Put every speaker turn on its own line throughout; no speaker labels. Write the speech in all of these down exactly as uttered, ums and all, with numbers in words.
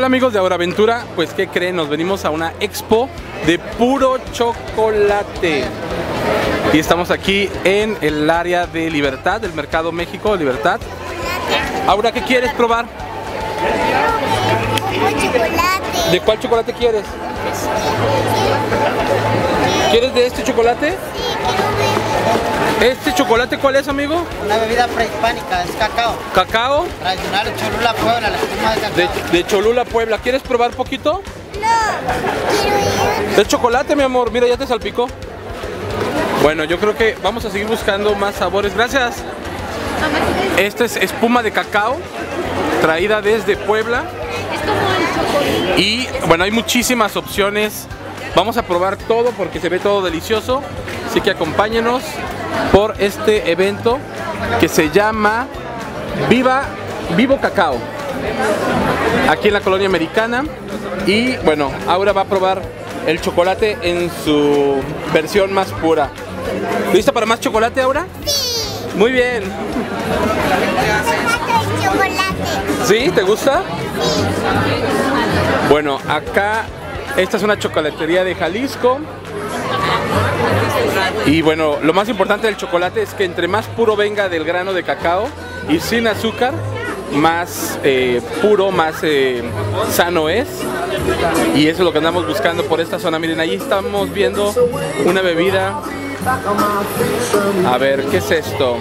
Hola amigos de Ahora Aventura, pues ¿qué creen? Nos venimos a una expo de puro chocolate. Y estamos aquí en el área de Libertad, del Mercado México, Libertad. Aura, ¿qué quieres probar?
Chocolate.
¿De cuál chocolate quieres? ¿Quieres de este chocolate?
Sí, quiero ver.
¿Este chocolate cuál es, amigo?
Una bebida prehispánica, es cacao.
¿Cacao?
Tradicional Cholula, Puebla, la espuma de cacao.
De, de Cholula, Puebla. ¿Quieres probar poquito?
No, quiero ir.
Es chocolate, mi amor. Mira, ya te salpicó. Bueno, yo creo que vamos a seguir buscando más sabores. Gracias. Esta es espuma de cacao, traída desde Puebla.
Es como el chocolate.
Y bueno, hay muchísimas opciones. Vamos a probar todo porque se ve todo delicioso. Así que acompáñenos por este evento que se llama Viva Vivo Cacao, aquí en la colonia americana. Y bueno, Aura va a probar el chocolate en su versión más pura. ¿Lista para más chocolate, Aura?
Sí.
Muy bien.
Chocolate.
¿Sí? ¿Te gusta?
Sí.
Bueno, acá esta es una chocolatería de Jalisco. Y bueno, lo más importante del chocolate es que entre más puro venga del grano de cacao y sin azúcar, más eh, puro, más eh, sano es. Y eso es lo que andamos buscando por esta zona. Miren, ahí estamos viendo una bebida. A ver, ¿qué es esto?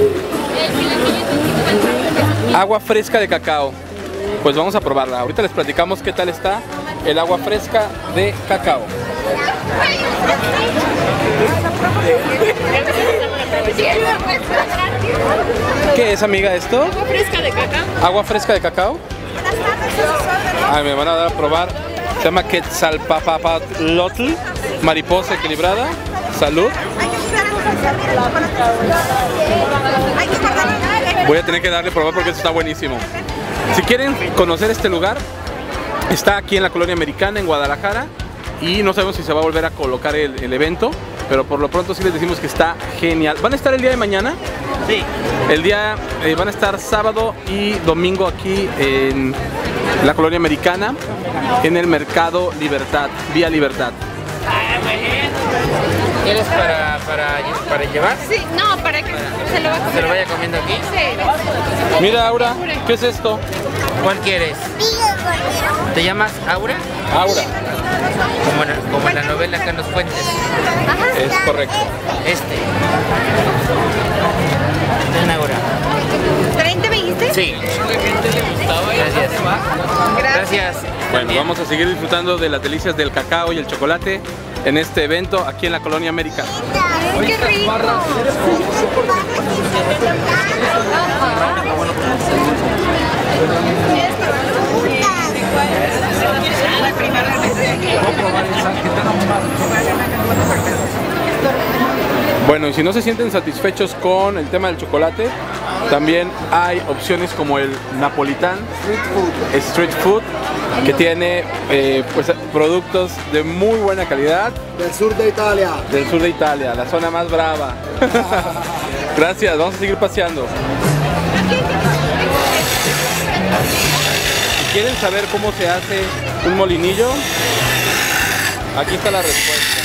Agua fresca de cacao. Pues vamos a probarla. Ahorita les platicamos qué tal está el agua fresca de cacao. ¿Qué es, amiga, esto?
Agua fresca de cacao.
¿Agua fresca de cacao? Ay, me van a dar a probar. Se llama Quetzalpapalotl, mariposa equilibrada. Salud. Voy a tener que darle a probar porque esto está buenísimo. Si quieren conocer este lugar, está aquí en la colonia americana, en Guadalajara. Y no sabemos si se va a volver a colocar el, el evento, pero por lo pronto sí les decimos que está genial. ¿Van a estar el día de mañana?
Sí.
El día, eh, van a estar sábado y domingo aquí en la colonia americana, en el Mercado Libertad, Vía Libertad.
¿Quieres para, para, para llevar?
Sí, no, para que se lo va a comer.
¿Se lo vaya comiendo aquí?
Sí.
Mira, Aura, ¿qué es esto?
¿Cuál quieres? ¿Te llamas Aura?
Aura,
Como la, como la novela Carlos Fuentes.
Ajá.
es correcto.
Este. Ten Aura.
¿treinta me dijiste?
Sí. Gracias. Gracias.
Bueno, vamos a seguir disfrutando de las delicias del cacao y el chocolate en este evento aquí en la colonia americana.
¡Qué rico!
Bueno, y si no se sienten satisfechos con el tema del chocolate, también hay opciones como el Napolitán Street Food, que tiene eh, pues, productos de muy buena calidad.
Del sur de Italia.
Del sur de Italia, la zona más brava. Gracias, vamos a seguir paseando. Si quieren saber cómo se hace un molinillo, aquí está la respuesta.